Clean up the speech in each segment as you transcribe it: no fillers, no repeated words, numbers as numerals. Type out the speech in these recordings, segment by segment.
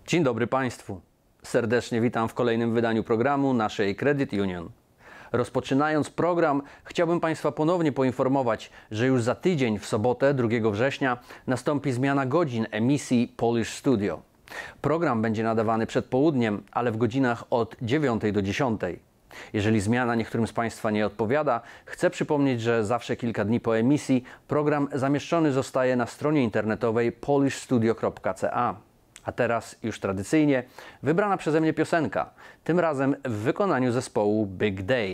Dzień dobry Państwu. Serdecznie witam w kolejnym wydaniu programu naszej Credit Union. Rozpoczynając program, chciałbym Państwa ponownie poinformować, że już za tydzień, w sobotę 2 września, nastąpi zmiana godzin emisji Polish Studio. Program będzie nadawany przed południem, ale w godzinach od 9 do 10. Jeżeli zmiana niektórym z Państwa nie odpowiada, chcę przypomnieć, że zawsze kilka dni po emisji program zamieszczony zostaje na stronie internetowej polishstudio.ca. A teraz już tradycyjnie wybrana przeze mnie piosenka, tym razem w wykonaniu zespołu Big Day.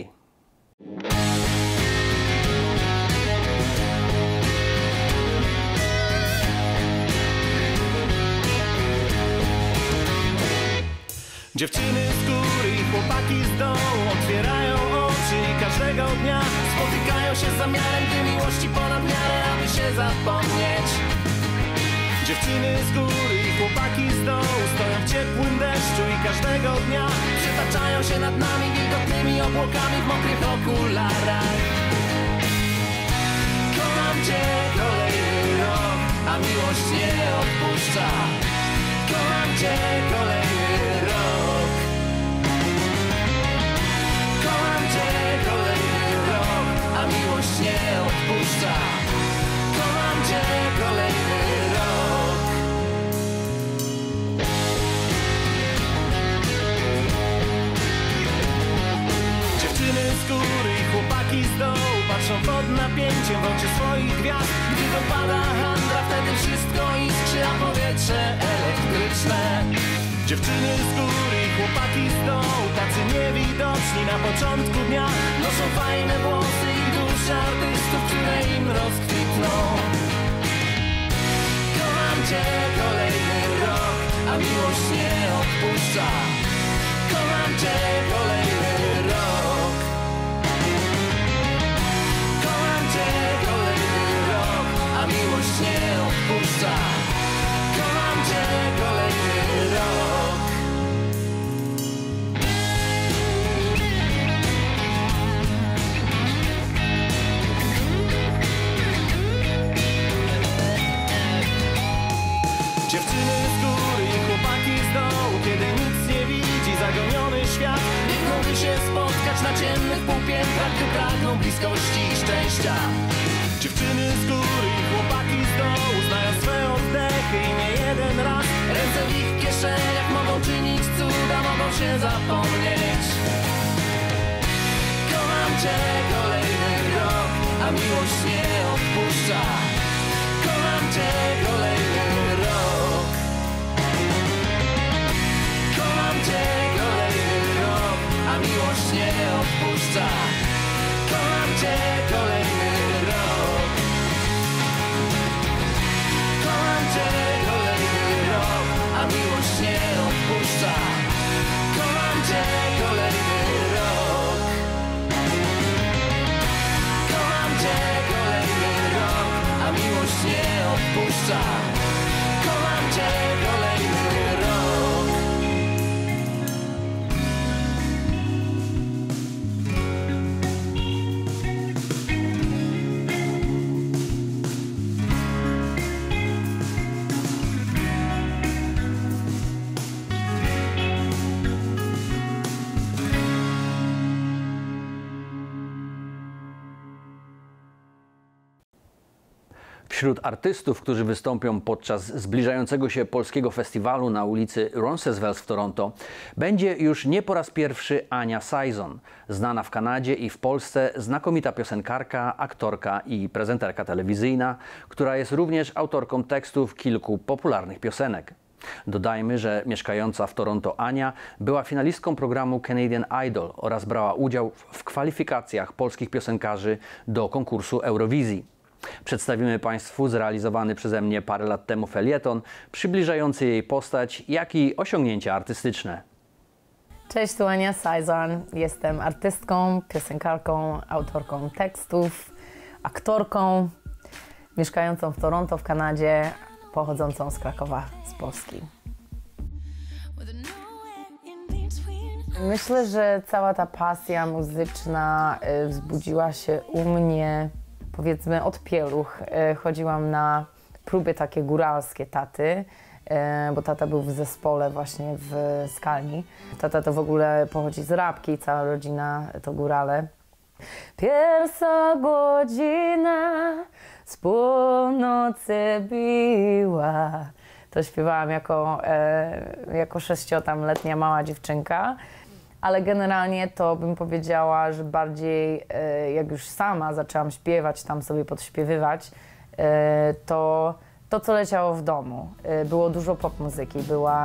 Dziewczyny z góry i chłopaki z dołu otwierają oczy i każdego dnia spotykają się z zamiarem, by miłości ponad miarę, aby się zapomnieć. Dziewczyny z góry i chłopaki z dołu stoją w ciepłym deszczu i każdego dnia przetaczają się nad nami wilgotnymi obłokami w mokrych okularach. Kocham Cię kolejny rok, a miłość nie odpuszcza. Kocham Cię kolejny rok. Kocham Cię kolejny rok, a miłość nie odpuszcza. Kocham Cię kolejny rok. Dziewczyny z góry i chłopaki z dołu patrzą pod napięciem w oczy swoich gwiazd. Gdy dopada handra, wtedy wszystko iskrzy, a powietrze elektryczne. Dziewczyny z góry i chłopaki z dołu, tacy niewidoczni na początku dnia, noszą fajne włosy i dusze artystów, które im rozkwitną. Kocham Cię kolejny rok, a miłość nie odpuszcza. Kocham Cię kolejny rok. Kocham Cię kolejny rok, a miłość nie odpuszcza. Kocham Cię kolejny rok. Dziewczyny z góry i chłopaki z dołu, kiedy nic nie widzi zagoniony świat, nie mogli się spotkać na ciemnych półpiętrach, gdy pragną bliskości i szczęścia. Dziewczyny z góry i chłopaki z dołu znają swe oddechy i nie jeden raz ręce w ich kieszeniach mogą czynić cuda, mogą się zapomnieć. Kocham Cię kolejny rok, a miłość nie odpuszcza. Kocham Cię kolejny rok. Kocham Cię kolejny rok, a miłość nie odpuszcza. Kocham Cię kolejny rok. Kocham Cię kolejny rok, a miłość nie odpuszcza. Kocham Cię kolejny rok. Kocham Cię kolejny rok, a miłość nie odpuszcza. Kocham Cię kolejny rok. Wśród artystów, którzy wystąpią podczas zbliżającego się polskiego festiwalu na ulicy Roncesvalles w Toronto, będzie już nie po raz pierwszy Ania Saizen, znana w Kanadzie i w Polsce znakomita piosenkarka, aktorka i prezenterka telewizyjna, która jest również autorką tekstów kilku popularnych piosenek. Dodajmy, że mieszkająca w Toronto Ania była finalistką programu Canadian Idol oraz brała udział w kwalifikacjach polskich piosenkarzy do konkursu Eurowizji. Przedstawimy Państwu zrealizowany przeze mnie parę lat temu felieton, przybliżający jej postać, jak i osiągnięcia artystyczne. Cześć, tu Ania Saizen. Jestem artystką, piosenkarką, autorką tekstów, aktorką, mieszkającą w Toronto w Kanadzie, pochodzącą z Krakowa, z Polski. Myślę, że cała ta pasja muzyczna wzbudziła się u mnie, powiedzmy, od pieluch. Chodziłam na próby takie góralskie taty bo tata był w zespole właśnie w Skalni. Tata to w ogóle pochodzi z Rabki, cała rodzina to górale. Pierwsza godzina z północy biła. To śpiewałam jako 6-letnia mała dziewczynka, ale generalnie to bym powiedziała, że bardziej jak już sama zaczęłam śpiewać, tam sobie podśpiewywać, to co leciało w domu. Było dużo pop muzyki,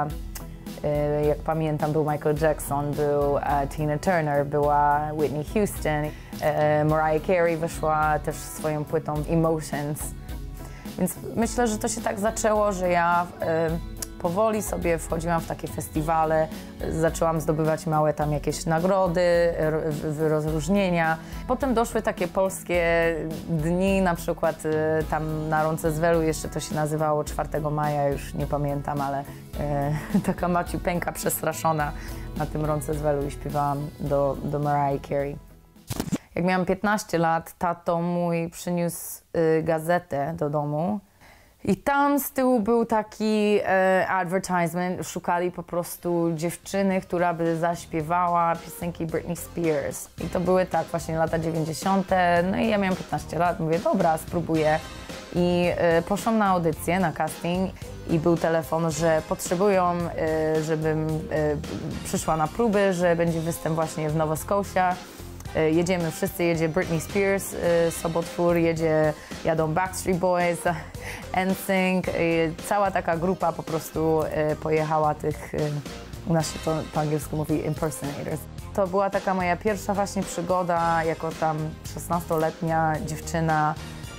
jak pamiętam, był Michael Jackson, był Tina Turner, była Whitney Houston, Mariah Carey wyszła też swoją płytą Emotions. Więc myślę, że to się tak zaczęło, że ja powoli sobie wchodziłam w takie festiwale, zaczęłam zdobywać małe tam jakieś nagrody, rozróżnienia. Potem doszły takie polskie dni, na przykład tam na Roncesvalles jeszcze to się nazywało 4 maja, już nie pamiętam, ale taka maciupeńka przestraszona na tym Roncesvalles i śpiewałam do Mariah Carey. Jak miałam 15 lat, tato mój przyniósł gazetę do domu i tam z tyłu był taki advertisement. Szukali po prostu dziewczyny, która by zaśpiewała piosenki Britney Spears. I to były tak właśnie lata 90. No i ja miałam 15 lat, mówię, dobra, spróbuję. I poszłam na audycję, na casting i był telefon, że potrzebują, żebym przyszła na próby, że będzie występ właśnie w Nova Scotia. Jedziemy wszyscy, jedzie Britney Spears, sobotwór, jadą Backstreet Boys, NSYNC, cała taka grupa po prostu pojechała tych, u nas się to po angielsku mówi impersonators. To była taka moja pierwsza właśnie przygoda jako tam 16-letnia dziewczyna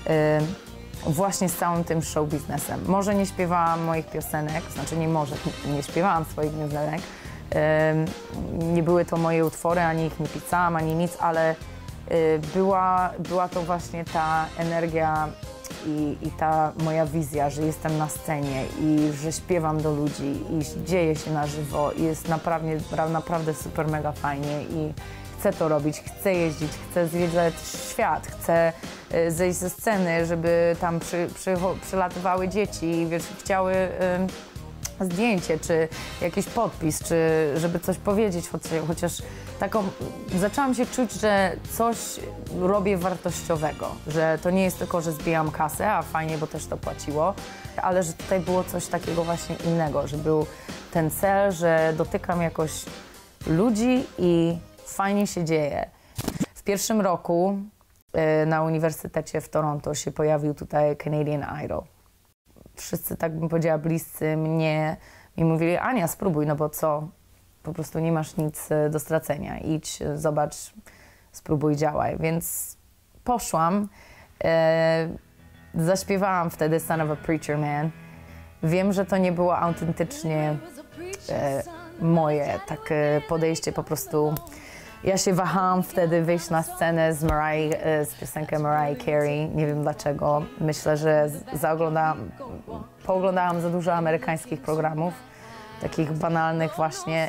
właśnie z całym tym show biznesem. Może nie śpiewałam moich piosenek, znaczy nie śpiewałam swoich piosenek, nie były to moje utwory, ani ich nie pisałam, ani nic, ale była to właśnie ta energia i ta moja wizja, że jestem na scenie i że śpiewam do ludzi i dzieje się na żywo i jest naprawdę super mega fajnie i chcę to robić, chcę jeździć, chcę zwiedzać świat, chcę zejść ze sceny, żeby tam przylatywały dzieci i wiesz, chciały zdjęcie, czy jakiś podpis, czy żeby coś powiedzieć, chociaż zaczęłam się czuć, że coś robię wartościowego, że to nie jest tylko, że zbijam kasę, a fajnie, bo też to płaciło, ale że tutaj było coś takiego właśnie innego, że był ten cel, że dotykam jakoś ludzi i fajnie się dzieje. W pierwszym roku na Uniwersytecie w Toronto się pojawił tutaj Canadian Idol. Wszyscy, tak bym powiedziała, bliscy mnie mi mówili, Ania, spróbuj, no bo co, po prostu nie masz nic do stracenia, idź, zobacz, spróbuj, działaj. Więc poszłam, zaśpiewałam wtedy Son of a Preacher Man. Wiem, że to nie było autentycznie moje takie podejście, po prostu ja się wahałam wtedy wyjść na scenę z piosenką Mariah Carey. Nie wiem dlaczego. Myślę, że pooglądałam za dużo amerykańskich programów, takich banalnych właśnie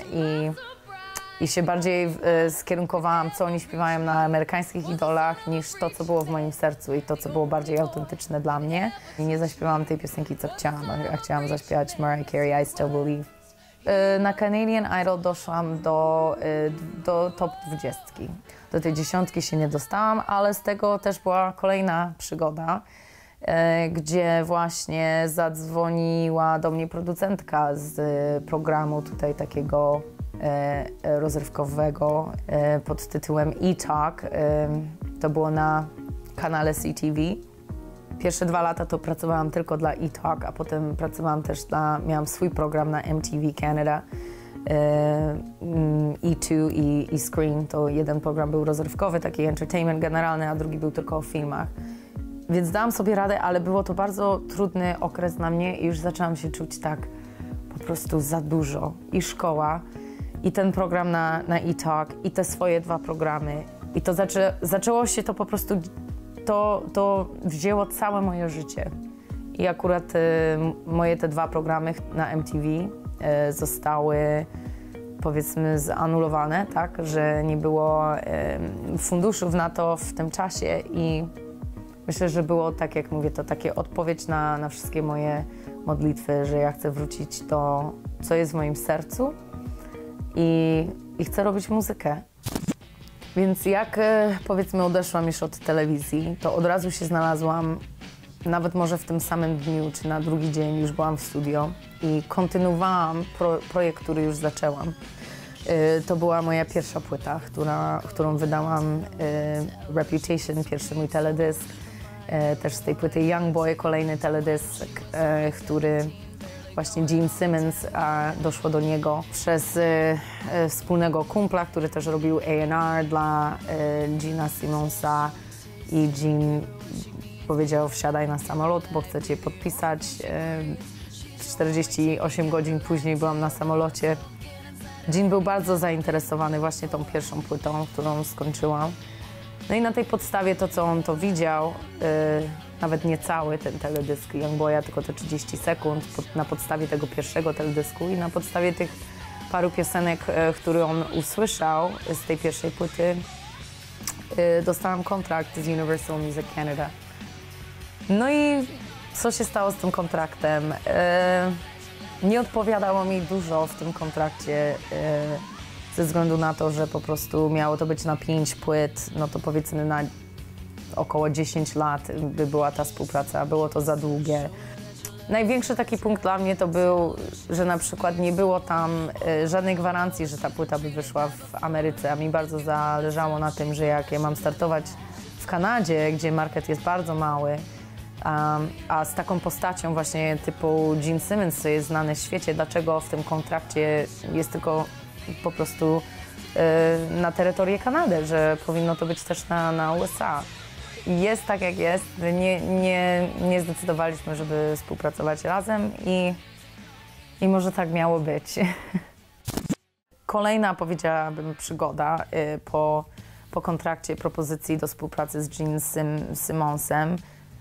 i się bardziej skierunkowałam, co oni śpiewają na amerykańskich idolach, niż to, co było w moim sercu i to, co było bardziej autentyczne dla mnie. I nie zaśpiewałam tej piosenki, co chciałam. Ja chciałam zaśpiewać Mariah Carey, I Still Believe. Na Canadian Idol doszłam do top 20. Do tej 10 się nie dostałam, ale z tego też była kolejna przygoda, gdzie właśnie zadzwoniła do mnie producentka z programu tutaj takiego rozrywkowego pod tytułem E-Talk. To było na kanale CTV. Pierwsze 2 lata to pracowałam tylko dla E-Talk, a potem pracowałam też miałam swój program na MTV Canada, E2 i Screen. To jeden program był rozrywkowy, taki entertainment generalny, a drugi był tylko o filmach. Więc dałam sobie radę, ale było to bardzo trudny okres dla mnie i już zaczęłam się czuć tak po prostu za dużo. I szkoła, i ten program na E-Talk, i te swoje 2 programy. I to zaczęło się to po prostu, to wzięło całe moje życie. I akurat moje te 2 programy na MTV zostały, powiedzmy, zanulowane, tak, że nie było funduszów na to w tym czasie i myślę, że było, tak jak mówię, to takie odpowiedź na wszystkie moje modlitwy, że ja chcę wrócić to, co jest w moim sercu i chcę robić muzykę. Więc jak powiedzmy odeszłam już od telewizji, to od razu się znalazłam, nawet może w tym samym dniu, czy na drugi dzień już byłam w studio i kontynuowałam projekt, który już zaczęłam. To była moja pierwsza płyta, którą wydałam, Reputation, pierwszy mój teledysk. Też z tej płyty Young Boy, kolejny teledysk, który właśnie Gene Simmons, doszło do niego przez wspólnego kumpla, który też robił A&R dla Gina Simmonsa i Gene powiedział: wsiadaj na samolot, bo chcę cię podpisać. 48 godzin później byłam na samolocie. Gene był bardzo zainteresowany właśnie tą pierwszą płytą, którą skończyłam. No i na tej podstawie to, co on to widział, nawet nie cały ten teledysk Young Boya, tylko te 30 sekund, na podstawie tego pierwszego teledysku i na podstawie tych paru piosenek, które on usłyszał z tej pierwszej płyty, dostałam kontrakt z Universal Music Canada. No i co się stało z tym kontraktem? Nie odpowiadało mi dużo w tym kontrakcie, ze względu na to, że po prostu miało to być na 5 płyt, no to powiedzmy na około 10 lat by była ta współpraca, było to za długie. Największy taki punkt dla mnie to był, że na przykład nie było tam żadnej gwarancji, że ta płyta by wyszła w Ameryce, a mi bardzo zależało na tym, że jak ja mam startować w Kanadzie, gdzie market jest bardzo mały, a z taką postacią właśnie typu Gene Simmons, co jest znany w świecie, dlaczego w tym kontrakcie jest tylko po prostu na terytorium Kanady, że powinno to być też na USA. Jest tak jak jest, nie zdecydowaliśmy, żeby współpracować razem i może tak miało być. Kolejna, powiedziałabym, przygoda po kontrakcie, propozycji do współpracy z Gene Simmonsem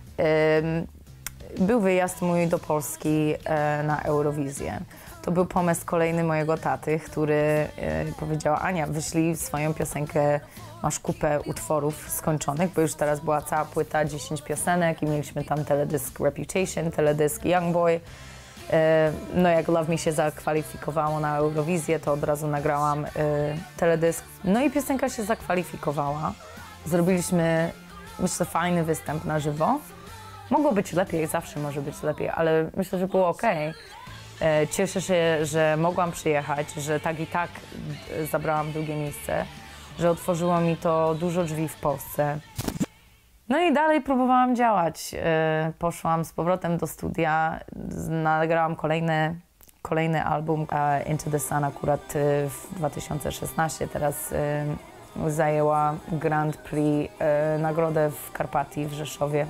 był wyjazd mój do Polski na Eurowizję. To był pomysł kolejny mojego taty, który powiedział: Ania, wyślij swoją piosenkę, masz kupę utworów skończonych, bo już teraz była cała płyta, 10 piosenek i mieliśmy tam teledysk Reputation, teledysk Young Boy. No jak Love Me się zakwalifikowało na Eurowizję, to od razu nagrałam teledysk. No i piosenka się zakwalifikowała. Zrobiliśmy, myślę, fajny występ na żywo. Mogło być lepiej, zawsze może być lepiej, ale myślę, że było okej. Cieszę się, że mogłam przyjechać, że tak i tak zabrałam drugie miejsce, że otworzyło mi to dużo drzwi w Polsce. No i dalej próbowałam działać. Poszłam z powrotem do studia, nagrałam kolejny album Into the Sun akurat w 2016. Teraz zajęła Grand Prix, nagrodę w Karpatii w Rzeszowie.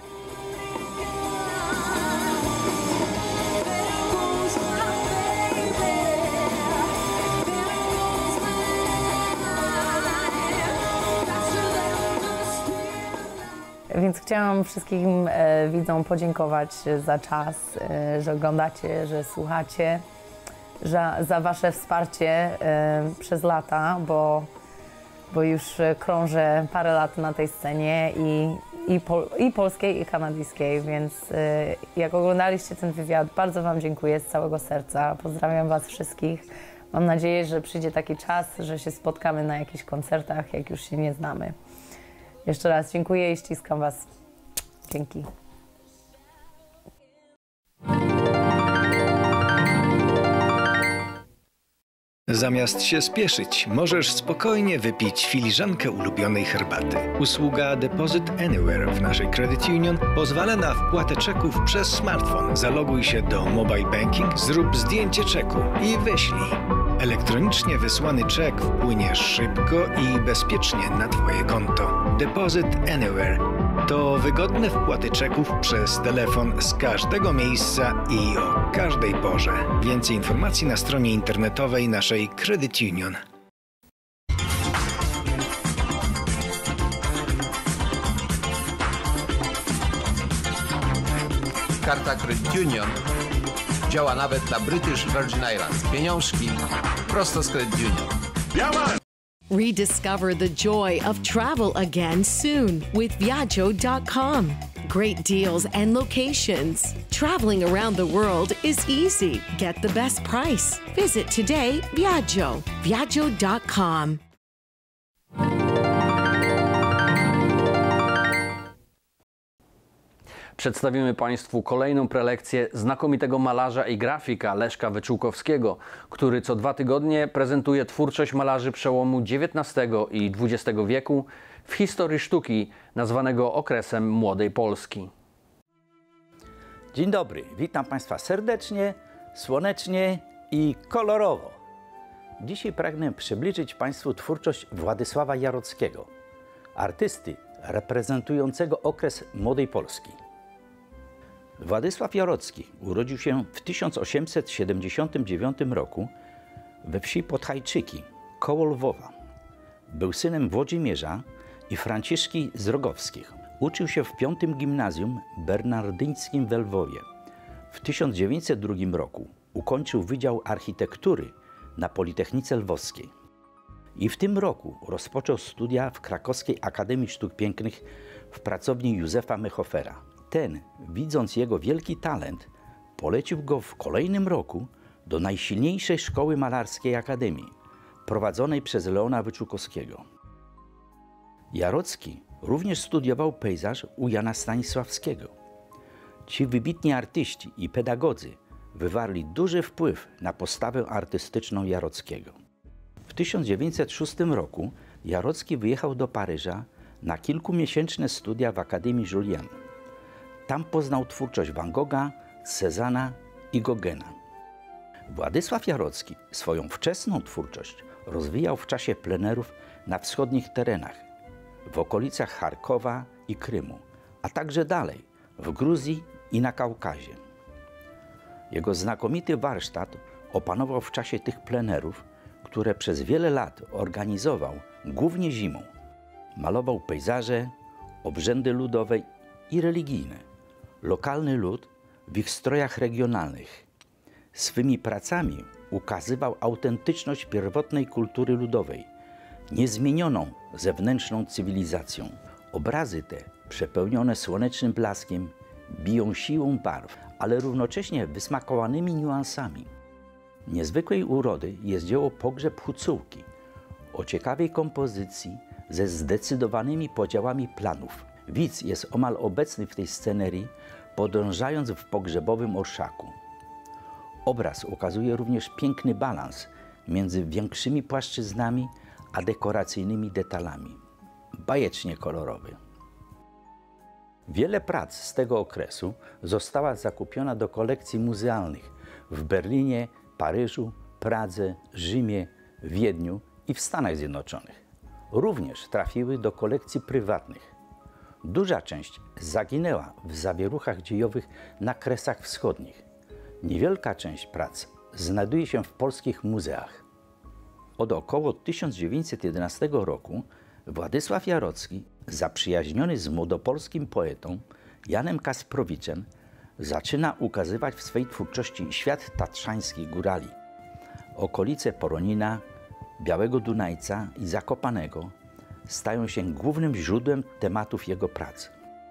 Więc chciałam wszystkim widzom podziękować za czas, że oglądacie, że słuchacie, za wasze wsparcie przez lata, bo już krążę parę lat na tej scenie i polskiej, i kanadyjskiej, więc jak oglądaliście ten wywiad, bardzo wam dziękuję z całego serca. Pozdrawiam was wszystkich. Mam nadzieję, że przyjdzie taki czas, że się spotkamy na jakichś koncertach, jak już się nie znamy. Jeszcze raz dziękuję i ściskam was. Dzięki. Zamiast się spieszyć, możesz spokojnie wypić filiżankę ulubionej herbaty. Usługa Deposit Anywhere w naszej Credit Union pozwala na wpłatę czeków przez smartfon. Zaloguj się do Mobile Banking, zrób zdjęcie czeku i wyślij. Elektronicznie wysłany czek wpłynie szybko i bezpiecznie na Twoje konto. Deposit Anywhere to wygodne wpłaty czeków przez telefon z każdego miejsca i o każdej porze. Więcej informacji na stronie internetowej naszej Credit Union. Karta Credit Union działa nawet na British Virgin Islands. Pieniążki prosto z Credit Union. Rediscover the joy of travel again soon with Viaggio.com. great deals and locations. Traveling around the world is easy. Get the best price. Visit today Viaggio. Viaggio.com. Przedstawimy Państwu kolejną prelekcję znakomitego malarza i grafika Leszka Wyczółkowskiego, który co 2 tygodnie prezentuje twórczość malarzy przełomu XIX i XX wieku w historii sztuki nazwanego okresem Młodej Polski. Dzień dobry, witam Państwa serdecznie, słonecznie i kolorowo. Dzisiaj pragnę przybliżyć Państwu twórczość Władysława Jarockiego, artysty reprezentującego okres Młodej Polski. Władysław Jarocki urodził się w 1879 roku we wsi Podhajczyki, koło Lwowa. Był synem Włodzimierza i Franciszki z Rogowskich. Uczył się w 5. Gimnazjum Bernardyńskim we Lwowie. W 1902 roku ukończył Wydział Architektury na Politechnice Lwowskiej. I w tym roku rozpoczął studia w Krakowskiej Akademii Sztuk Pięknych w pracowni Józefa Mechofera. Ten, widząc jego wielki talent, polecił go w kolejnym roku do najsilniejszej szkoły malarskiej Akademii, prowadzonej przez Leona Wyczółkowskiego. Jarocki również studiował pejzaż u Jana Stanisławskiego. Ci wybitni artyści i pedagodzy wywarli duży wpływ na postawę artystyczną Jarockiego. W 1906 roku Jarocki wyjechał do Paryża na kilkumiesięczne studia w Akademii Julian. Tam poznał twórczość Van Gogha, Cézanna i Gogena. Władysław Jarocki swoją wczesną twórczość rozwijał w czasie plenerów na wschodnich terenach, w okolicach Charkowa i Krymu, a także dalej, w Gruzji i na Kaukazie. Jego znakomity warsztat opanował w czasie tych plenerów, które przez wiele lat organizował głównie zimą. Malował pejzaże, obrzędy ludowe i religijne, lokalny lud w ich strojach regionalnych. Swymi pracami ukazywał autentyczność pierwotnej kultury ludowej, niezmienioną zewnętrzną cywilizacją. Obrazy te, przepełnione słonecznym blaskiem, biją siłą barw, ale równocześnie wysmakowanymi niuansami. Niezwykłej urody jest dzieło Pogrzeb Hucułki, o ciekawej kompozycji ze zdecydowanymi podziałami planów. Widz jest omal obecny w tej scenerii, podążając w pogrzebowym orszaku. Obraz ukazuje również piękny balans między większymi płaszczyznami a dekoracyjnymi detalami. Bajecznie kolorowy. Wiele prac z tego okresu została zakupiona do kolekcji muzealnych w Berlinie, Paryżu, Pradze, Rzymie, Wiedniu i w Stanach Zjednoczonych. Również trafiły do kolekcji prywatnych. Duża część zaginęła w zawieruchach dziejowych na Kresach Wschodnich. Niewielka część prac znajduje się w polskich muzeach. Od około 1911 roku Władysław Jarocki, zaprzyjaźniony z młodopolskim poetą Janem Kasprowiczem, zaczyna ukazywać w swej twórczości świat tatrzańskich górali. Okolice Poronina, Białego Dunajca i Zakopanego stają się głównym źródłem tematów jego prac.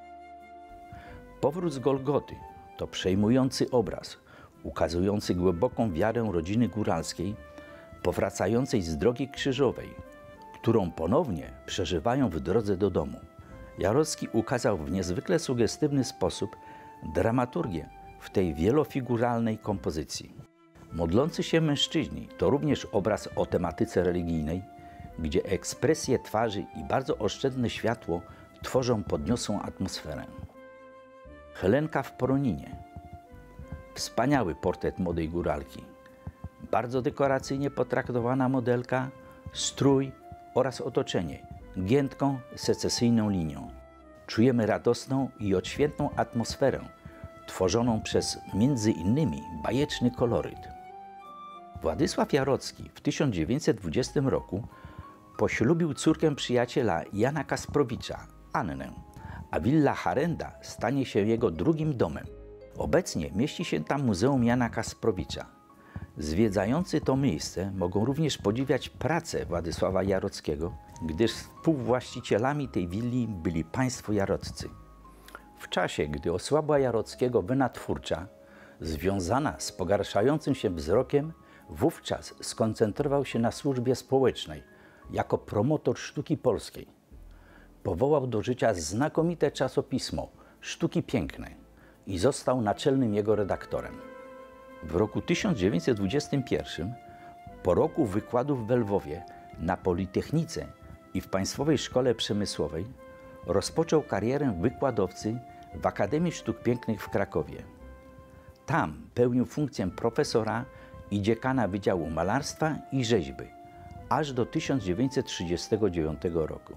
Powrót z Golgoty to przejmujący obraz, ukazujący głęboką wiarę rodziny góralskiej, powracającej z drogi krzyżowej, którą ponownie przeżywają w drodze do domu. Jarocki ukazał w niezwykle sugestywny sposób dramaturgię w tej wielofiguralnej kompozycji. Modlący się mężczyźni to również obraz o tematyce religijnej, gdzie ekspresje twarzy i bardzo oszczędne światło tworzą podniosłą atmosferę. Helenka w Poroninie. Wspaniały portret młodej góralki. Bardzo dekoracyjnie potraktowana modelka, strój oraz otoczenie giętką, secesyjną linią. Czujemy radosną i odświętną atmosferę, tworzoną przez między innymi bajeczny koloryt. Władysław Jarocki w 1920 roku poślubił córkę przyjaciela Jana Kasprowicza, Annę, a Villa Harenda stanie się jego drugim domem. Obecnie mieści się tam Muzeum Jana Kasprowicza. Zwiedzający to miejsce mogą również podziwiać pracę Władysława Jarockiego, gdyż współwłaścicielami tej willi byli państwo jaroccy. W czasie, gdy osłabła Jarockiego wena twórcza, związana z pogarszającym się wzrokiem, wówczas skoncentrował się na służbie społecznej jako promotor sztuki polskiej. Powołał do życia znakomite czasopismo Sztuki Piękne i został naczelnym jego redaktorem. W roku 1921, po roku wykładów w Lwowie, na Politechnice i w Państwowej Szkole Przemysłowej, rozpoczął karierę wykładowcy w Akademii Sztuk Pięknych w Krakowie. Tam pełnił funkcję profesora i dziekana Wydziału Malarstwa i Rzeźby, aż do 1939 roku.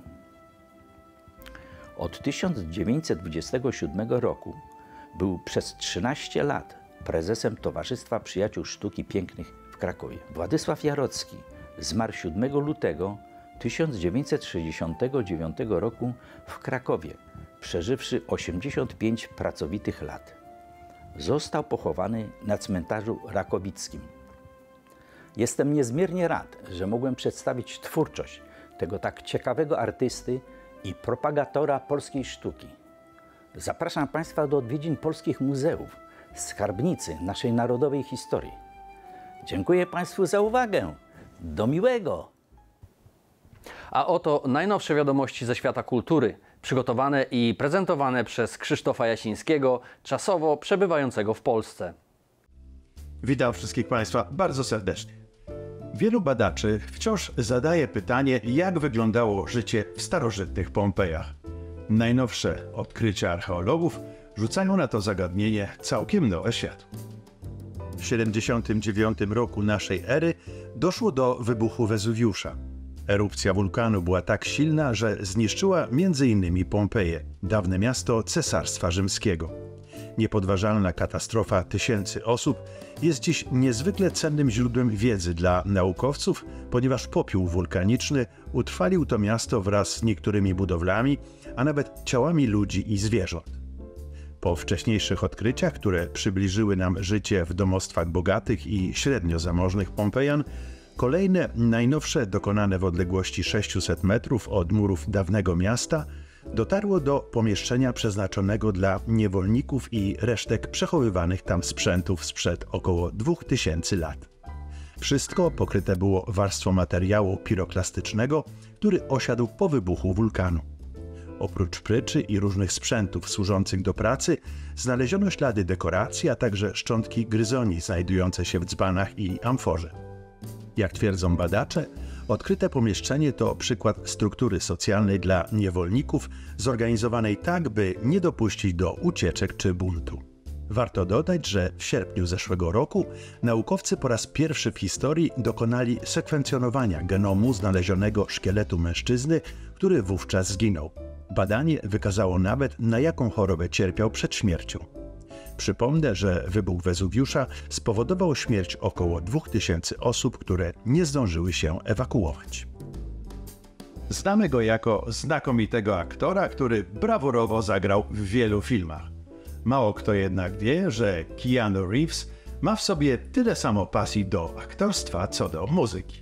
Od 1927 roku był przez 13 lat prezesem Towarzystwa Przyjaciół Sztuki Pięknych w Krakowie. Władysław Jarocki zmarł 7 lutego 1969 roku w Krakowie, przeżywszy 85 pracowitych lat. Został pochowany na cmentarzu Rakowickim. Jestem niezmiernie rad, że mogłem przedstawić twórczość tego tak ciekawego artysty i propagatora polskiej sztuki. Zapraszam Państwa do odwiedzin polskich muzeów, skarbnicy naszej narodowej historii. Dziękuję Państwu za uwagę. Do miłego! A oto najnowsze wiadomości ze świata kultury, przygotowane i prezentowane przez Krzysztofa Jasińskiego, czasowo przebywającego w Polsce. Witam wszystkich Państwa bardzo serdecznie. Wielu badaczy wciąż zadaje pytanie, jak wyglądało życie w starożytnych Pompejach. Najnowsze odkrycia archeologów rzucają na to zagadnienie całkiem nowe światło. W 79 roku naszej ery doszło do wybuchu Wezuwiusza. Erupcja wulkanu była tak silna, że zniszczyła m.in. Pompeję, dawne miasto Cesarstwa Rzymskiego. Niepodważalna katastrofa tysięcy osób jest dziś niezwykle cennym źródłem wiedzy dla naukowców, ponieważ popiół wulkaniczny utrwalił to miasto wraz z niektórymi budowlami, a nawet ciałami ludzi i zwierząt. Po wcześniejszych odkryciach, które przybliżyły nam życie w domostwach bogatych i średnio zamożnych Pompejan, kolejne, najnowsze, dokonane w odległości 600 metrów od murów dawnego miasta, dotarło do pomieszczenia przeznaczonego dla niewolników i resztek przechowywanych tam sprzętów sprzed około 2000 lat. Wszystko pokryte było warstwą materiału piroklastycznego, który osiadł po wybuchu wulkanu. Oprócz pryczy i różnych sprzętów służących do pracy, znaleziono ślady dekoracji, a także szczątki gryzoni znajdujące się w dzbanach i amforze. Jak twierdzą badacze, odkryte pomieszczenie to przykład struktury socjalnej dla niewolników, zorganizowanej tak, by nie dopuścić do ucieczek czy buntu. Warto dodać, że w sierpniu zeszłego roku naukowcy po raz pierwszy w historii dokonali sekwencjonowania genomu znalezionego szkieletu mężczyzny, który wówczas zginął. Badanie wykazało nawet, na jaką chorobę cierpiał przed śmiercią. Przypomnę, że wybuch Wezuwiusza spowodował śmierć około 2000 osób, które nie zdążyły się ewakuować. Znamy go jako znakomitego aktora, który brawurowo zagrał w wielu filmach. Mało kto jednak wie, że Keanu Reeves ma w sobie tyle samo pasji do aktorstwa, co do muzyki.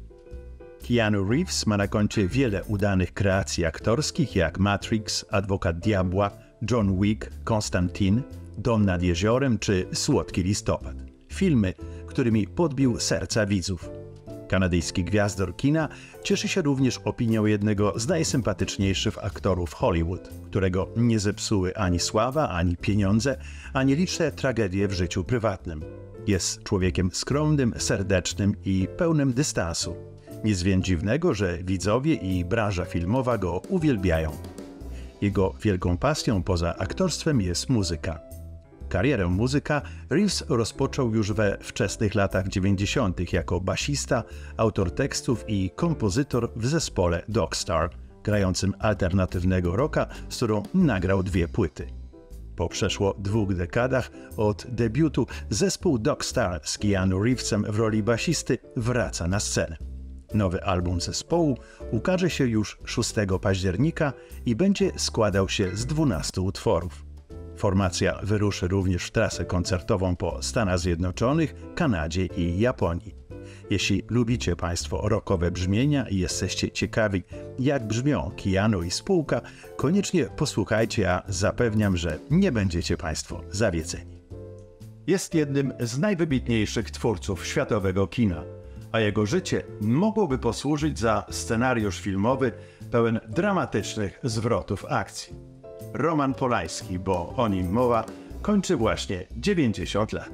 Keanu Reeves ma na koncie wiele udanych kreacji aktorskich, jak Matrix, Adwokat Diabła, John Wick, Konstantin, Dom nad jeziorem czy Słodki listopad. Filmy, którymi podbił serca widzów. Kanadyjski gwiazdor kina cieszy się również opinią jednego z najsympatyczniejszych aktorów Hollywood, którego nie zepsuły ani sława, ani pieniądze, ani liczne tragedie w życiu prywatnym. Jest człowiekiem skromnym, serdecznym i pełnym dystansu. Nic więc dziwnego, że widzowie i branża filmowa go uwielbiają. Jego wielką pasją poza aktorstwem jest muzyka. Karierę muzyka Reeves rozpoczął już we wczesnych latach 90. jako basista, autor tekstów i kompozytor w zespole Dogstar, grającym alternatywnego rocka, z którą nagrał 2 płyty. Po przeszło 2 dekadach od debiutu zespół Dogstar z Keanu Reevesem w roli basisty wraca na scenę. Nowy album zespołu ukaże się już 6 października i będzie składał się z 12 utworów. Formacja wyruszy również w trasę koncertową po Stanach Zjednoczonych, Kanadzie i Japonii. Jeśli lubicie Państwo rockowe brzmienia i jesteście ciekawi, jak brzmią Keanu i spółka, koniecznie posłuchajcie, a zapewniam, że nie będziecie Państwo zawiedzeni. Jest jednym z najwybitniejszych twórców światowego kina, a jego życie mogłoby posłużyć za scenariusz filmowy pełen dramatycznych zwrotów akcji. Roman Polański, bo o nim mowa, kończy właśnie 90 lat.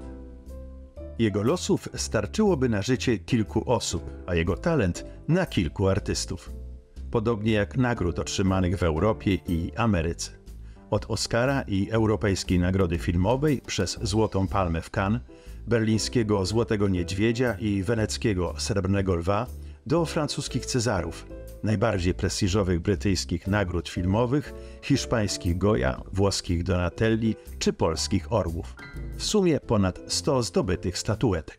Jego losów starczyłoby na życie kilku osób, a jego talent na kilku artystów. Podobnie jak nagród otrzymanych w Europie i Ameryce. Od Oscara i Europejskiej Nagrody Filmowej przez Złotą Palmę w Cannes, berlińskiego Złotego Niedźwiedzia i weneckiego Srebrnego Lwa do francuskich Cezarów, najbardziej prestiżowych brytyjskich nagród filmowych, hiszpańskich Goya, włoskich Donatelli czy polskich Orłów. W sumie ponad 100 zdobytych statuetek.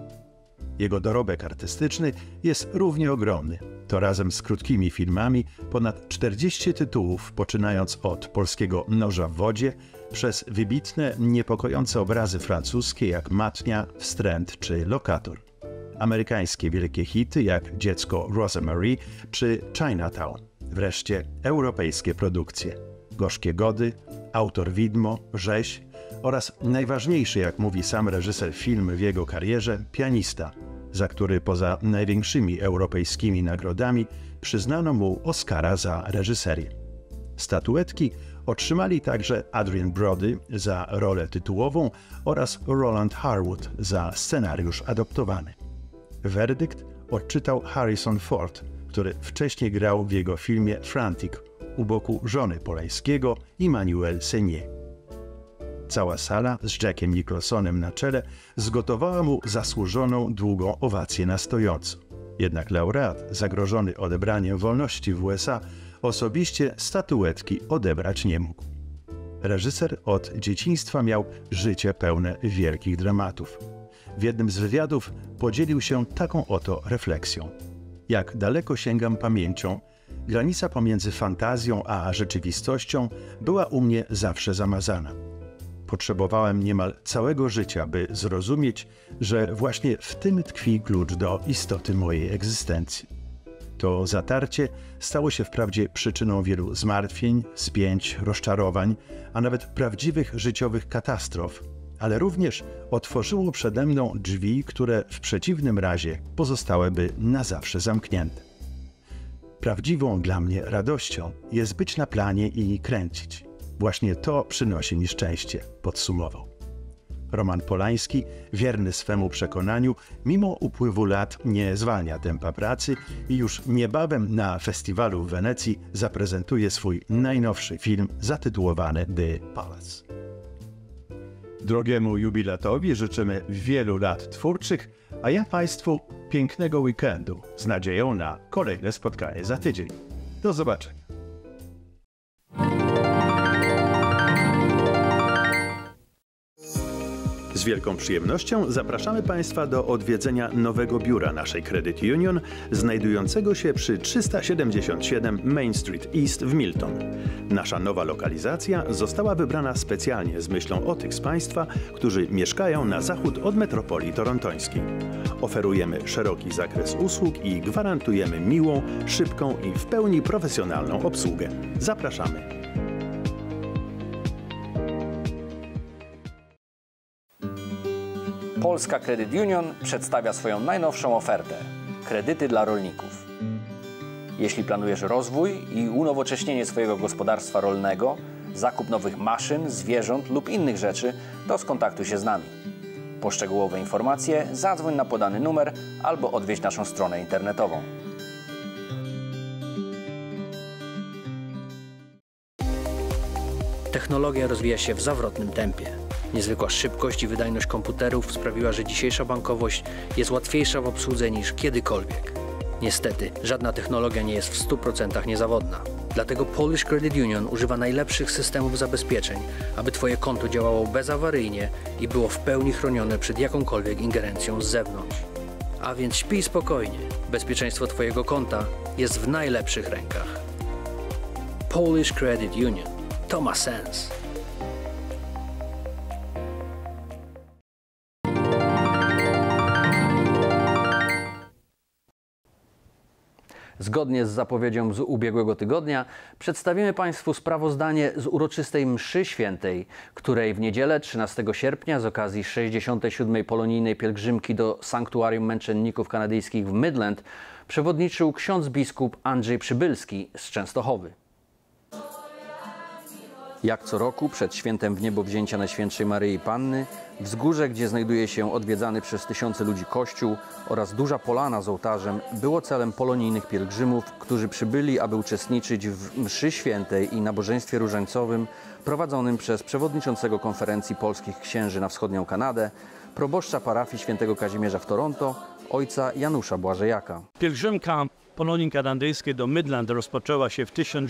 Jego dorobek artystyczny jest równie ogromny. To razem z krótkimi filmami ponad 40 tytułów, poczynając od Polskiego Noża w wodzie, przez wybitne, niepokojące obrazy francuskie jak Matnia, Wstręt czy Lokator. Amerykańskie wielkie hity jak Dziecko Rosemary czy Chinatown. Wreszcie europejskie produkcje. Gorzkie Gody, Autor Widmo, Rzeź oraz najważniejszy, jak mówi sam reżyser, film w jego karierze, Pianista, za który poza największymi europejskimi nagrodami przyznano mu Oscara za reżyserię. Statuetki otrzymali także Adrien Brody za rolę tytułową oraz Roland Harwood za scenariusz adoptowany. Werdykt odczytał Harrison Ford, który wcześniej grał w jego filmie Frantic u boku żony Polańskiego, Emmanuelle Seigner. Cała sala z Jackiem Nicholsonem na czele zgotowała mu zasłużoną długą owację na stojąco. Jednak laureat, zagrożony odebraniem wolności w USA, osobiście statuetki odebrać nie mógł. Reżyser od dzieciństwa miał życie pełne wielkich dramatów. W jednym z wywiadów podzielił się taką oto refleksją. Jak daleko sięgam pamięcią, granica pomiędzy fantazją a rzeczywistością była u mnie zawsze zamazana. Potrzebowałem niemal całego życia, by zrozumieć, że właśnie w tym tkwi klucz do istoty mojej egzystencji. To zatarcie stało się wprawdzie przyczyną wielu zmartwień, spięć, rozczarowań, a nawet prawdziwych życiowych katastrof, ale również otworzyło przede mną drzwi, które w przeciwnym razie pozostałyby na zawsze zamknięte. Prawdziwą dla mnie radością jest być na planie i kręcić. Właśnie to przynosi mi szczęście, podsumował. Roman Polański, wierny swemu przekonaniu, mimo upływu lat nie zwalnia tempa pracy i już niebawem na festiwalu w Wenecji zaprezentuje swój najnowszy film zatytułowany The Palace. Drogiemu jubilatowi życzymy wielu lat twórczych, a ja Państwu pięknego weekendu z nadzieją na kolejne spotkanie za tydzień. Do zobaczenia. Z wielką przyjemnością zapraszamy Państwa do odwiedzenia nowego biura naszej Credit Union, znajdującego się przy 377 Main Street East w Milton. Nasza nowa lokalizacja została wybrana specjalnie z myślą o tych z Państwa, którzy mieszkają na zachód od metropolii torontońskiej. Oferujemy szeroki zakres usług i gwarantujemy miłą, szybką i w pełni profesjonalną obsługę. Zapraszamy! Polska Credit Union przedstawia swoją najnowszą ofertę – kredyty dla rolników. Jeśli planujesz rozwój i unowocześnienie swojego gospodarstwa rolnego, zakup nowych maszyn, zwierząt lub innych rzeczy, to skontaktuj się z nami. Po szczegółowe informacje zadzwoń na podany numer albo odwiedź naszą stronę internetową. Technologia rozwija się w zawrotnym tempie. Niezwykła szybkość i wydajność komputerów sprawiła, że dzisiejsza bankowość jest łatwiejsza w obsłudze niż kiedykolwiek. Niestety, żadna technologia nie jest w 100% niezawodna. Dlatego Polish Credit Union używa najlepszych systemów zabezpieczeń, aby Twoje konto działało bezawaryjnie i było w pełni chronione przed jakąkolwiek ingerencją z zewnątrz. A więc śpij spokojnie. Bezpieczeństwo Twojego konta jest w najlepszych rękach. Polish Credit Union. To ma sens. Zgodnie z zapowiedzią z ubiegłego tygodnia przedstawimy Państwu sprawozdanie z uroczystej mszy świętej, której w niedzielę 13 sierpnia z okazji 67. polonijnej pielgrzymki do Sanktuarium Męczenników Kanadyjskich w Midland przewodniczył ksiądz biskup Andrzej Przybylski z Częstochowy. Jak co roku przed świętem Wniebowzięcia Najświętszej Maryi Panny, wzgórze, gdzie znajduje się odwiedzany przez tysiące ludzi kościół oraz duża polana z ołtarzem, było celem polonijnych pielgrzymów, którzy przybyli, aby uczestniczyć w mszy świętej i nabożeństwie różańcowym prowadzonym przez przewodniczącego Konferencji Polskich Księży na Wschodnią Kanadę, proboszcza parafii świętego Kazimierza w Toronto, ojca Janusza Błażejaka. Pielgrzymka Polonii Kanadyjskiej do Midland rozpoczęła się w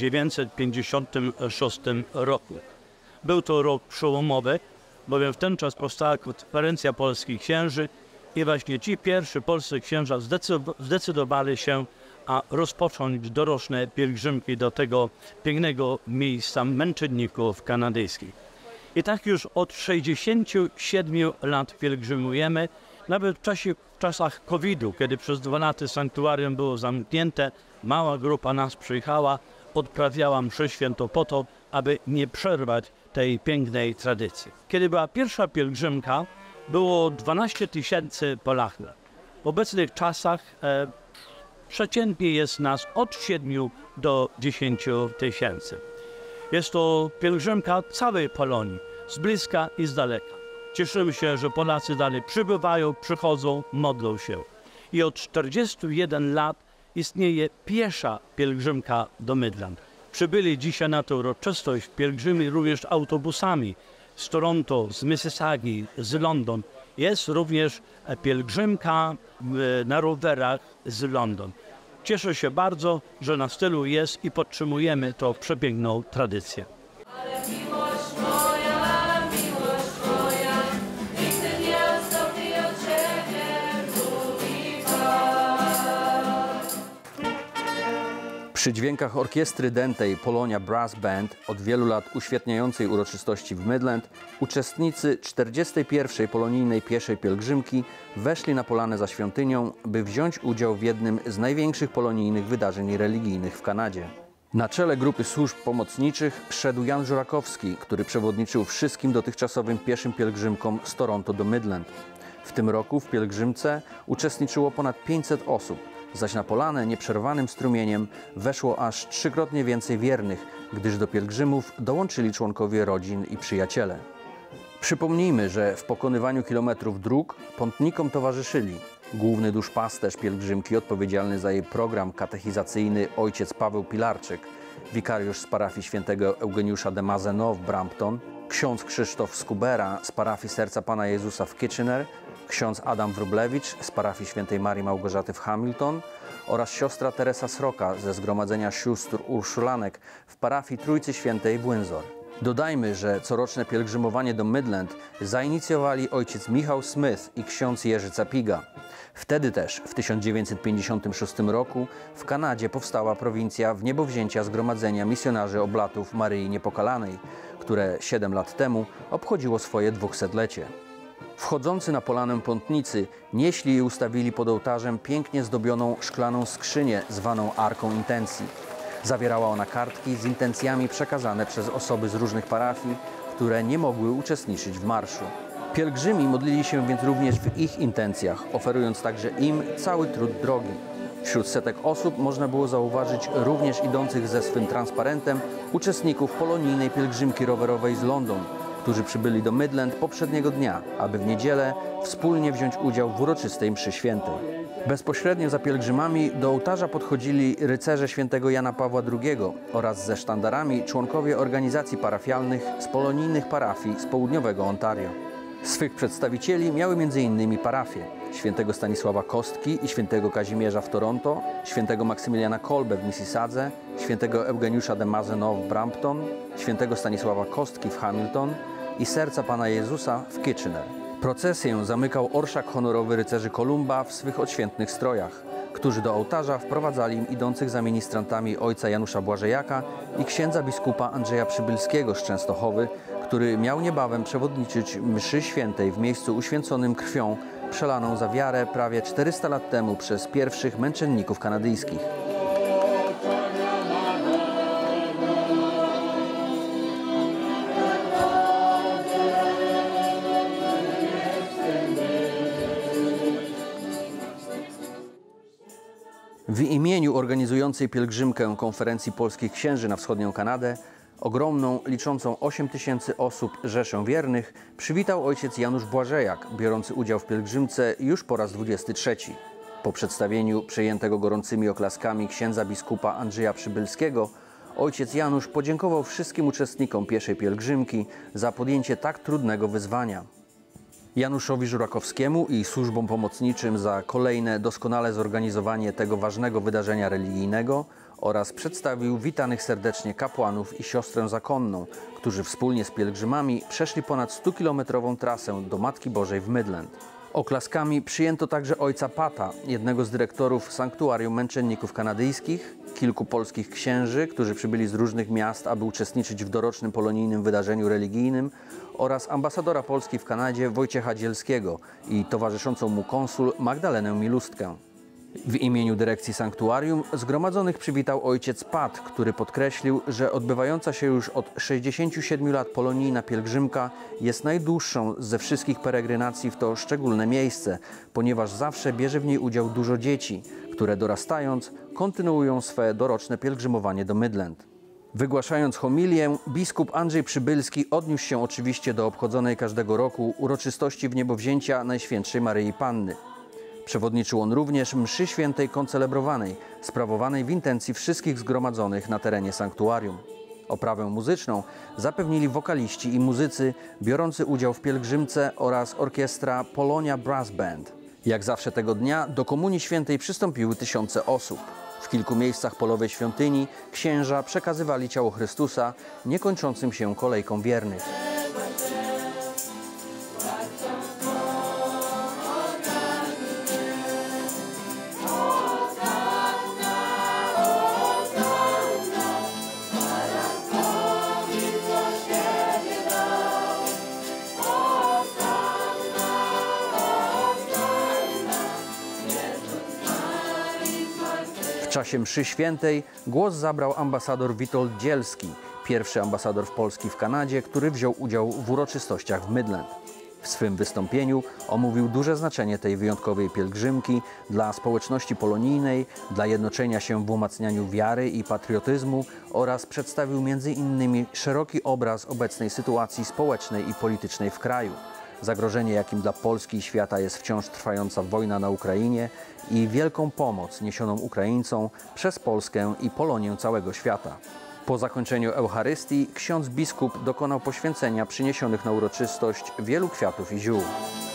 1956 roku. Był to rok przełomowy, bowiem w ten czas powstała Konferencja Polskich Księży i właśnie ci pierwsi polscy księża zdecydowali się rozpocząć doroczne pielgrzymki do tego pięknego miejsca męczenników kanadyjskich. I tak już od 67 lat pielgrzymujemy. Nawet w czasach COVID-u, kiedy przez 2 lata sanktuarium było zamknięte, mała grupa nas przyjechała, odprawiała mszę świętą po to, aby nie przerwać tej pięknej tradycji. Kiedy była pierwsza pielgrzymka, było 12 000 Polaków. W obecnych czasach przeciętnie jest nas od 7 do 10 000. Jest to pielgrzymka całej Polonii, z bliska i z daleka. Cieszymy się, że Polacy dalej przybywają, przychodzą, modlą się. I od 41 lat istnieje piesza pielgrzymka do Midland. Przybyli dzisiaj na tę uroczystość pielgrzymi również autobusami z Toronto, z Mississaugi, z London. Jest również pielgrzymka na rowerach z London. Cieszę się bardzo, że na stylu jest i podtrzymujemy tą przepiękną tradycję. Przy dźwiękach orkiestry dętej Polonia Brass Band, od wielu lat uświetniającej uroczystości w Midland, uczestnicy 41. polonijnej pieszej pielgrzymki weszli na polanę za świątynią, by wziąć udział w jednym z największych polonijnych wydarzeń religijnych w Kanadzie. Na czele grupy służb pomocniczych szedł Jan Żurakowski, który przewodniczył wszystkim dotychczasowym pieszym pielgrzymkom z Toronto do Midland. W tym roku w pielgrzymce uczestniczyło ponad 500 osób, zaś na polanę nieprzerwanym strumieniem weszło aż 3-krotnie więcej wiernych, gdyż do pielgrzymów dołączyli członkowie rodzin i przyjaciele. Przypomnijmy, że w pokonywaniu kilometrów dróg pątnikom towarzyszyli główny duszpasterz pielgrzymki odpowiedzialny za jej program katechizacyjny ojciec Paweł Pilarczyk, wikariusz z parafii świętego Eugeniusza de Mazenot w Brampton, ksiądz Krzysztof Skubera z parafii Serca Pana Jezusa w Kitchener, ksiądz Adam Wróblewicz z parafii świętej Marii Małgorzaty w Hamilton oraz siostra Teresa Sroka ze Zgromadzenia Sióstr Urszulanek w parafii Trójcy Świętej w Windsor. Dodajmy, że coroczne pielgrzymowanie do Midland zainicjowali ojciec Michał Smith i ksiądz Jerzy Capiga. Wtedy też, w 1956 roku, w Kanadzie powstała prowincja Wniebowzięcia Zgromadzenia Misjonarzy Oblatów Maryi Niepokalanej, które 7 lat temu obchodziło swoje 200-lecie. Wchodzący na polanę pątnicy nieśli i ustawili pod ołtarzem pięknie zdobioną szklaną skrzynię zwaną Arką Intencji. Zawierała ona kartki z intencjami przekazane przez osoby z różnych parafii, które nie mogły uczestniczyć w marszu. Pielgrzymi modlili się więc również w ich intencjach, oferując także im cały trud drogi. Wśród setek osób można było zauważyć również idących ze swym transparentem uczestników polonijnej pielgrzymki rowerowej z London, którzy przybyli do Midland poprzedniego dnia, aby w niedzielę wspólnie wziąć udział w uroczystej mszy świętej. Bezpośrednio za pielgrzymami do ołtarza podchodzili rycerze świętego Jana Pawła II oraz ze sztandarami członkowie organizacji parafialnych z polonijnych parafii z południowego Ontario. Swych przedstawicieli miały m.in. parafie świętego Stanisława Kostki i świętego Kazimierza w Toronto, świętego Maksymiliana Kolbe w Mississadze, świętego Eugeniusza de Mazenot w Brampton, świętego Stanisława Kostki w Hamilton i Serca Pana Jezusa w Kitchener. Procesję zamykał orszak honorowy rycerzy Kolumba w swych odświętnych strojach, którzy do ołtarza wprowadzali im idących za ministrantami ojca Janusza Błażejaka i księdza biskupa Andrzeja Przybylskiego z Częstochowy, który miał niebawem przewodniczyć mszy świętej w miejscu uświęconym krwią przelaną za wiarę prawie 400 lat temu przez pierwszych męczenników kanadyjskich. W imieniu organizującej pielgrzymkę Konferencji Polskich Księży na Wschodnią Kanadę, ogromną, liczącą 8 000 osób rzeszę wiernych, przywitał ojciec Janusz Błażejak, biorący udział w pielgrzymce już po raz 23. Po przedstawieniu przejętego gorącymi oklaskami księdza biskupa Andrzeja Przybylskiego, ojciec Janusz podziękował wszystkim uczestnikom pieszej pielgrzymki za podjęcie tak trudnego wyzwania. Januszowi Żurakowskiemu i służbom pomocniczym za kolejne doskonale zorganizowanie tego ważnego wydarzenia religijnego oraz przedstawił witanych serdecznie kapłanów i siostrę zakonną, którzy wspólnie z pielgrzymami przeszli ponad 100-kilometrową trasę do Matki Bożej w Midland. Oklaskami przyjęto także ojca Pata, jednego z dyrektorów Sanktuarium Męczenników Kanadyjskich, kilku polskich księży, którzy przybyli z różnych miast, aby uczestniczyć w dorocznym polonijnym wydarzeniu religijnym, oraz ambasadora Polski w Kanadzie Wojciecha Dzielskiego i towarzyszącą mu konsul Magdalenę Milustkę. W imieniu dyrekcji sanktuarium zgromadzonych przywitał ojciec Pat, który podkreślił, że odbywająca się już od 67 lat polonijna pielgrzymka jest najdłuższą ze wszystkich peregrynacji w to szczególne miejsce, ponieważ zawsze bierze w niej udział dużo dzieci, które dorastając kontynuują swe doroczne pielgrzymowanie do Midland. Wygłaszając homilię, biskup Andrzej Przybylski odniósł się oczywiście do obchodzonej każdego roku uroczystości wniebowzięcia Najświętszej Maryi Panny. Przewodniczył on również mszy świętej koncelebrowanej, sprawowanej w intencji wszystkich zgromadzonych na terenie sanktuarium. Oprawę muzyczną zapewnili wokaliści i muzycy biorący udział w pielgrzymce oraz orkiestra Polonia Brass Band. Jak zawsze tego dnia do Komunii Świętej przystąpiły tysiące osób. W kilku miejscach polowej świątyni księża przekazywali ciało Chrystusa niekończącym się kolejkom wiernych. W czasie mszy świętej głos zabrał ambasador Witold Dzielski, pierwszy ambasador Polski w Kanadzie, który wziął udział w uroczystościach w Midland. W swym wystąpieniu omówił duże znaczenie tej wyjątkowej pielgrzymki dla społeczności polonijnej, dla jednoczenia się w umacnianiu wiary i patriotyzmu oraz przedstawił m.in. szeroki obraz obecnej sytuacji społecznej i politycznej w kraju. Zagrożenie, jakim dla Polski i świata jest wciąż trwająca wojna na Ukrainie i wielką pomoc niesioną Ukraińcom przez Polskę i Polonię całego świata. Po zakończeniu Eucharystii ksiądz biskup dokonał poświęcenia przyniesionych na uroczystość wielu kwiatów i ziół.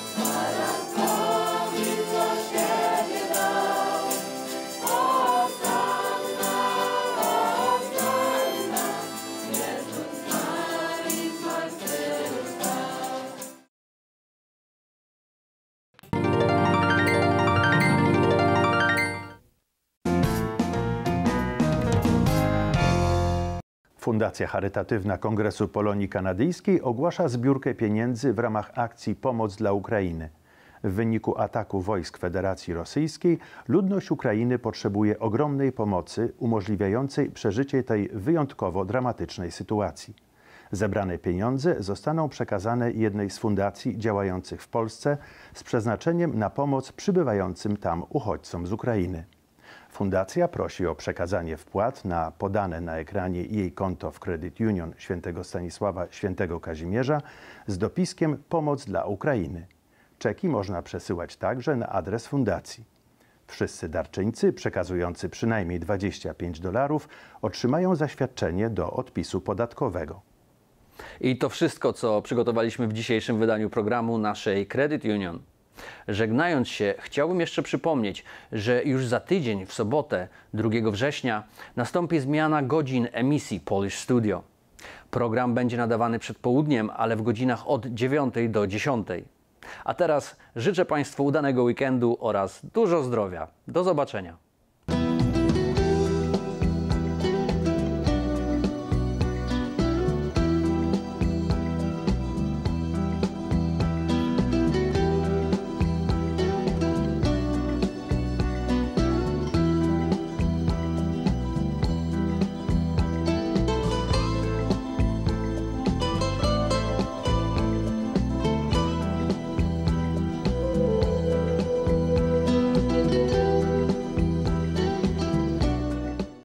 Fundacja Charytatywna Kongresu Polonii Kanadyjskiej ogłasza zbiórkę pieniędzy w ramach akcji Pomoc dla Ukrainy. W wyniku ataku wojsk Federacji Rosyjskiej ludność Ukrainy potrzebuje ogromnej pomocy umożliwiającej przeżycie tej wyjątkowo dramatycznej sytuacji. Zebrane pieniądze zostaną przekazane jednej z fundacji działających w Polsce z przeznaczeniem na pomoc przybywającym tam uchodźcom z Ukrainy. Fundacja prosi o przekazanie wpłat na podane na ekranie jej konto w Credit Union Świętego Stanisława Świętego Kazimierza z dopiskiem Pomoc dla Ukrainy. Czeki można przesyłać także na adres fundacji. Wszyscy darczyńcy przekazujący przynajmniej $25 otrzymają zaświadczenie do odpisu podatkowego. I to wszystko, co przygotowaliśmy w dzisiejszym wydaniu programu naszej Credit Union. Żegnając się, chciałbym jeszcze przypomnieć, że już za tydzień, w sobotę, 2 września, nastąpi zmiana godzin emisji Polish Studio. Program będzie nadawany przed południem, ale w godzinach od 9 do 10. A teraz życzę Państwu udanego weekendu oraz dużo zdrowia. Do zobaczenia.